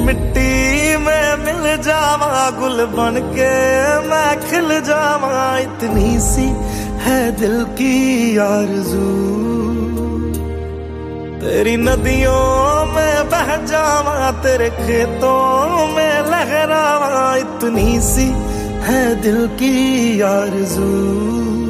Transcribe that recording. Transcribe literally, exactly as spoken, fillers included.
मिट्टी में मिल जावा, गुल बन के मैं खिल जावा, इतनी सी है दिल की आरज़ू। तेरी नदियों में बह जावा, तेरे खेतों में लहरावा, इतनी सी है दिल की आरज़ू।